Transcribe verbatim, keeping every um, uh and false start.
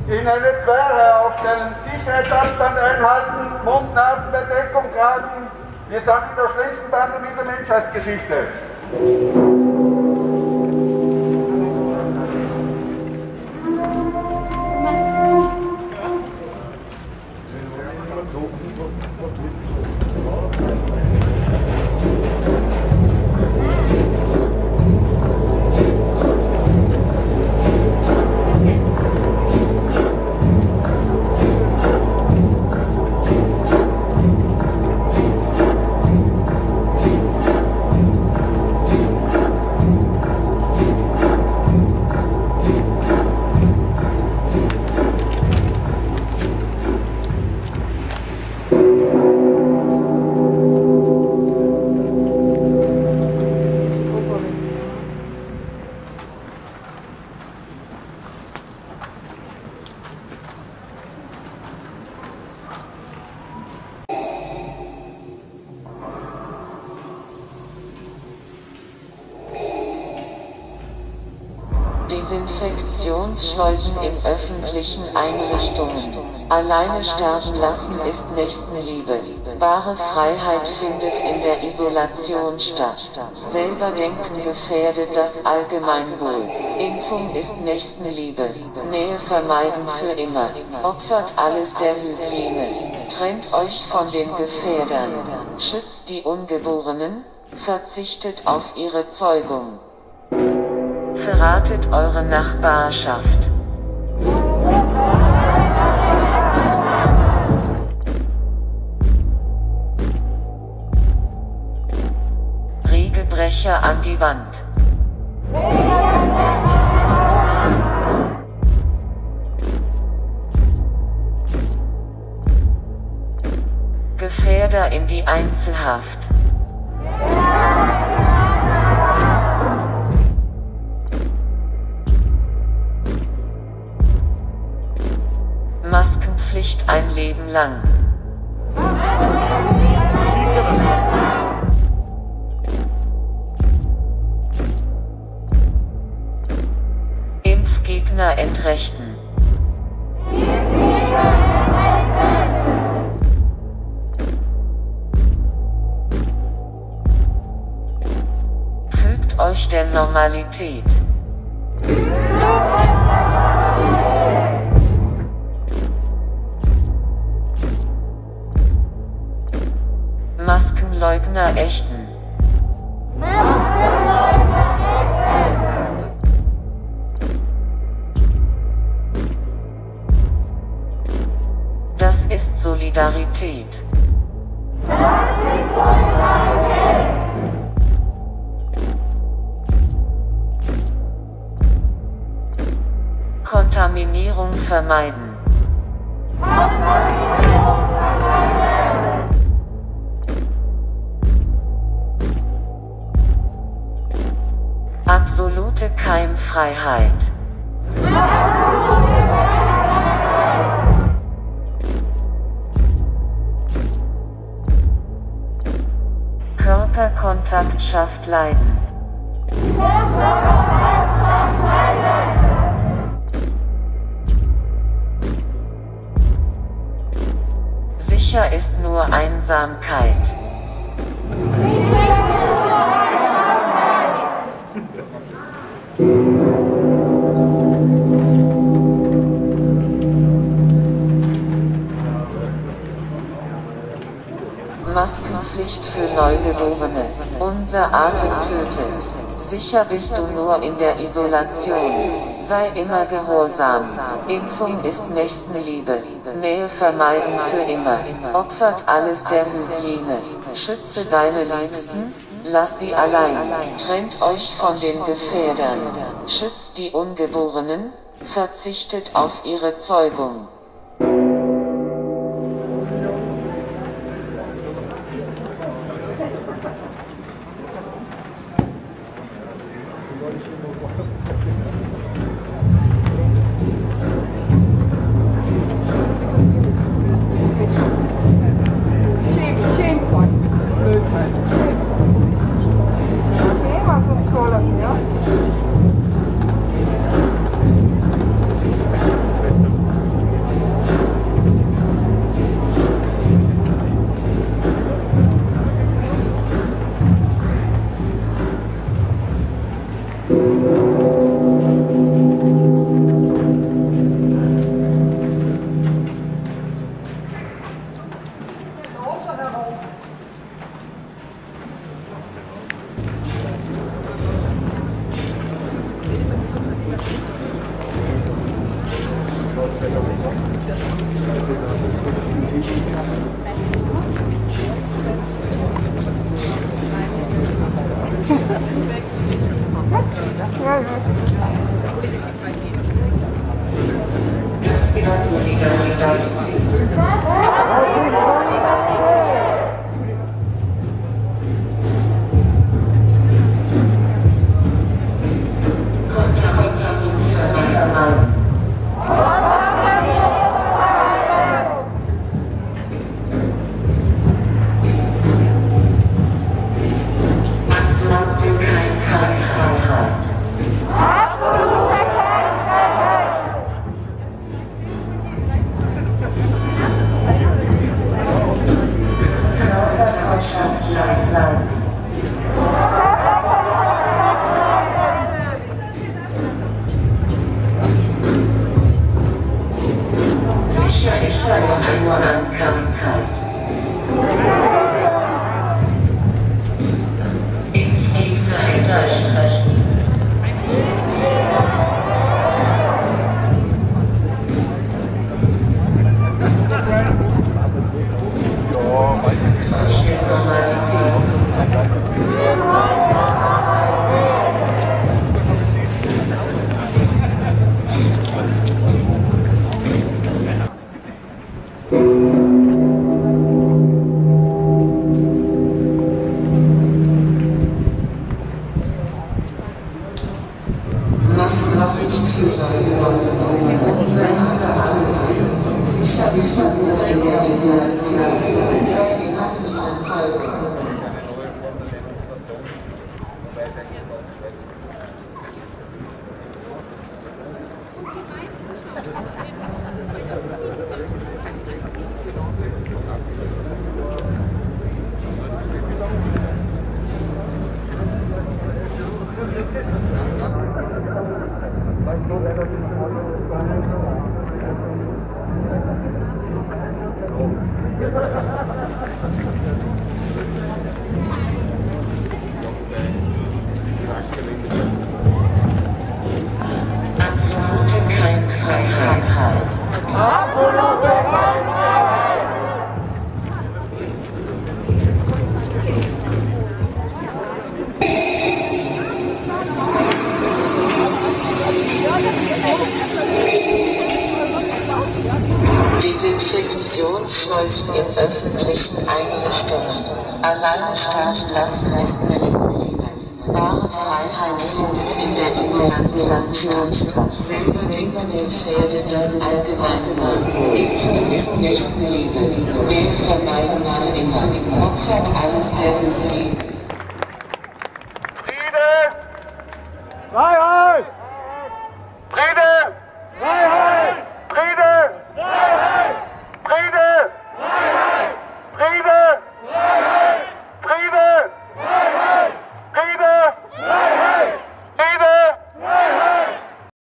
In eine Zweierreihe aufstellen, Sicherheitsabstand einhalten, Mund-Nasen-Bedeckung tragen. Wir sind in der schlimmsten Pandemie der Menschheitsgeschichte. Desinfektionsschleusen in öffentlichen Einrichtungen. Alleine sterben lassen ist Nächstenliebe. Wahre Freiheit findet in der Isolation statt. Selber denken gefährdet das Allgemeinwohl. Impfung ist Nächstenliebe. Nähe vermeiden für immer. Opfert alles der Hygiene. Trennt euch von den Gefährdern. Schützt die Ungeborenen. Verzichtet auf ihre Zeugung. Verratet eure Nachbarschaft. Regelbrecher an die Wand. Gefährder in die Einzelhaft. Maskenpflicht ein Leben lang. Impfgegner entrechten. Fügt euch der Normalität. Maskenleugner ächten. Das ist Solidarität. Kontaminierung vermeiden. Absolute Keimfreiheit. Körperkontakt schafft Leiden. Sicher ist nur Einsamkeit. Maskenpflicht für Neugeborene. Unser Atem tötet. Sicher bist du nur in der Isolation. Sei immer gehorsam. Impfung ist Nächstenliebe. Nähe vermeiden für immer. Opfert alles der Hygiene. Schütze deine Liebsten, lass sie allein. Trennt euch von den Gefährdern. Schützt die Ungeborenen, verzichtet auf ihre Zeugung. Das ist Solidarität. Desinfektionsschleusen in öffentlichen Einrichtungen. Alleine starten lassen ist nicht Liebe. Wahre Freiheit findet in der Isolation statt. Selbstdenken gefährdet das Allgemeine. Impfen ist Nächstenliebe. Mehr vermeiden für immer. Opfert alles der Liebe.